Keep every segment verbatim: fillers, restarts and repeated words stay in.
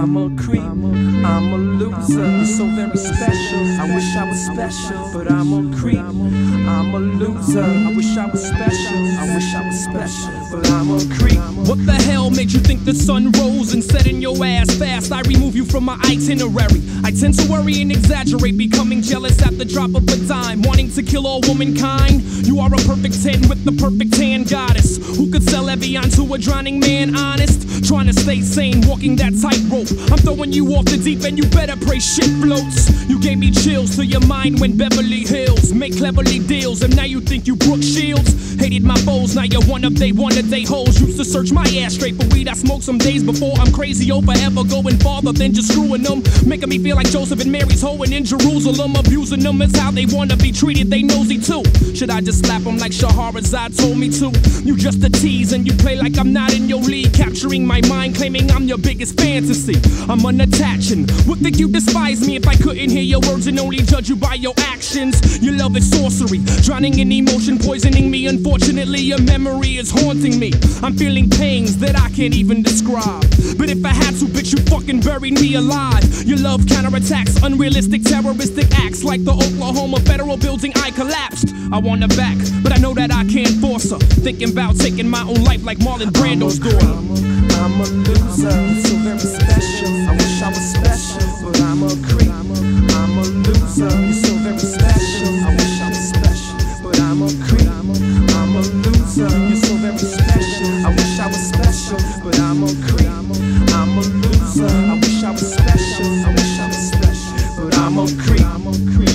I'm a creep, I'm a loser. You're so very special, I wish I was special. But I'm a creep, I'm a loser. I wish I was special, I wish I was special. But I'm a creep. What the hell made you think the sun rose and set in your ass fast? I remove you from my itinerary. I tend to worry and exaggerate, becoming jealous at the drop of a dime, wanting to kill all womankind. You are a perfect ten with the perfect tan goddess, who could sell Evian to a drowning man, honest. Trying to stay sane, walking that tightrope. I'm throwing you off the deep end, you better pray shit floats. You gave me chills to your mind when Beverly Hills make cleverly deals, and now you think you Brooke Shields. Hated my foes, now you're one of they one of they hoes. Used to search my ass straight for weed I smoked some days before. I'm crazy over ever going farther than just screwing them, making me feel like Joseph and Mary's hoeing in Jerusalem. Abusing them is how they wanna be treated, they nosy too. Should I just slap them like Shahrazad told me to? You just a tease and you play like I'm not in your league, capturing my mind, claiming I'm your biggest fantasy. I'm unattached and would think you despise me if I couldn't hear your words and only judge you by your actions. Your love is sorcery, drowning in emotion, poisoning me. Unfortunately, your memory is haunting me. I'm feeling pains that I can't even describe, but if I had to, bitch, you fucking buried me alive. Your love counterattacks unrealistic terroristic acts, like the Oklahoma federal building I collapsed. I want her back, but I know that I can't force her. Thinking about taking my own life like Marlon Brando's daughter. I'm a, I'm a loser, so very special. I wish I was special, but I'm a creep. I'm a loser, you're so very special. I wish I was special, but I'm a creep. I'm a loser, you're so very special. I wish I was special, but I'm a creep. I'm a loser, I wish I was special. I wish I was special, but I'm a creep. I'm a creep.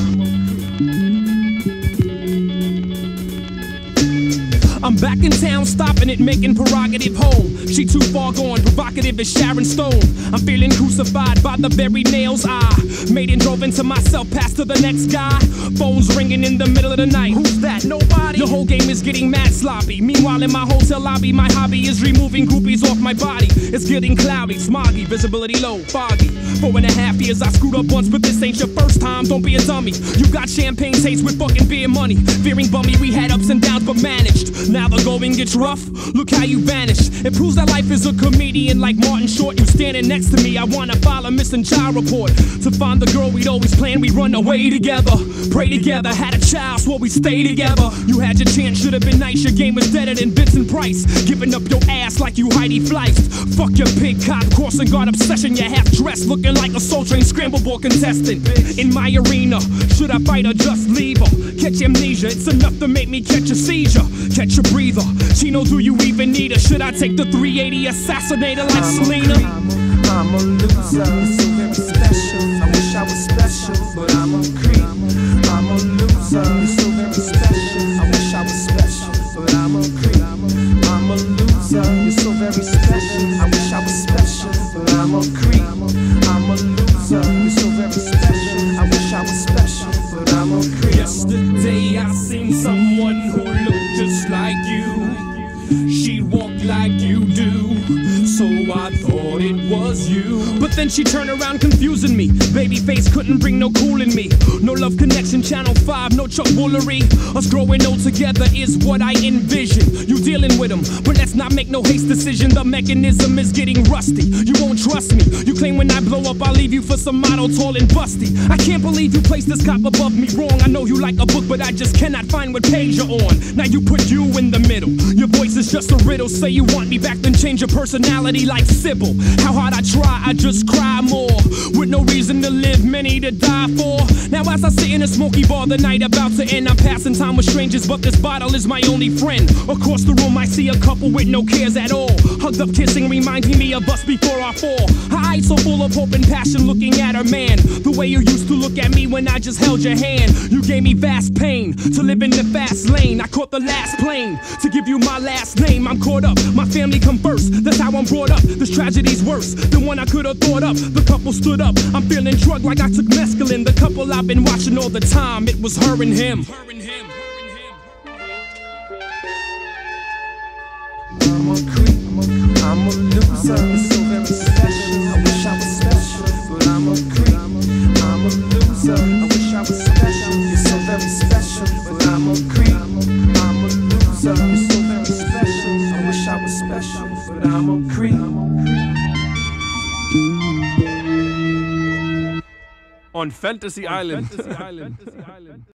I'm back in town, stopping it, making prerogative home. She too far gone, provocative as Sharon Stone. I'm feeling crucified by the very nails I made and drove into myself, past to the next guy. Phones ringing in the middle of the night. Who's that? Nobody. The whole game is getting mad sloppy. Meanwhile, in my hotel lobby, my hobby is removing groupies off my body. It's getting cloudy, smoggy, visibility low, foggy. Four and a half years I screwed up once, but this ain't your first time. Don't be a dummy. You got champagne taste with fucking beer money. Fearing bummy, we had ups and downs, but managed. Now the going gets rough, look how you vanished. It proves that life is a comedian like Martin Short. You standing next to me, I wanna file a missing child report. To find the girl we'd always planned, we'd run away together, pray together, had a child, swore we'd stay together. You had your chance, should've been nice, your game was deader than Vincent Price. Giving up your ass like you Heidi Fleist. Fuck your pig cop, crossing guard obsession, you're half dressed, looking like a Soul Train scramble ball contestant. In my arena, should I fight or just leave her? Catch amnesia, it's enough to make me catch a seizure. Catch a breather, Chino, do you even need her? Should I take the three eighty assassinator like I'm Selena? A, I'm, a, I'm a loser, so very special. I wish I was special, but I'm a creep. I'm a loser, so very special. I wish I was special, but I'm a creep. I'm a loser, you're so very special. I wish I was special, but I'm a creep. I'm a loser, you're so very special. I wish I was special, but I'm a creep. Yesterday I seen someone who looked just like you. She walked like you do, so I thought it was you. But then she turned around confusing me. Babyface couldn't bring no cool in me. No love connection, channel five, no Chuck Woolery. Us growing old together is what I envision. You dealing with them, but let's not make no haste decision. The mechanism is getting rusty. You won't trust me. You claim when I blow up I'll leave you for some model tall and busty. I can't believe you placed this cop above me wrong. I know you like a book, but I just cannot find what page you're on. Now you put you in the middle. Your voice is just a riddle. Say you want me back, then change your personality like Sybil. How hard I try, I just cry more. With no reason to live, many to die for. Now as I sit in a smoky bar, the night about to end, I'm passing time with strangers, but this bottle is my only friend. Across the room I see a couple with no cares at all, hugged up kissing, reminding me of us before I fall. Her eyes so full of hope and passion, looking at her man, the way you used to look at me when I just held your hand. You gave me vast pain, to live in the fast lane. I caught the last plane, to give you my last name. I'm caught up, my family come first, that's how I'm brought up. This tragedy's worse than one I could have thought up. The couple stood up, I'm feeling drugged like I took mescaline. The couple I've been watching all the time, it was her and him. I'm a creep, I'm a loser, you're so very special. I wish I was special, but I'm a creep. I'm a loser, I wish I was special. You're so very special, but I'm a creep. I'm a loser, you're so very special. I wish I was special, but I'm a creep. on Fantasy Island.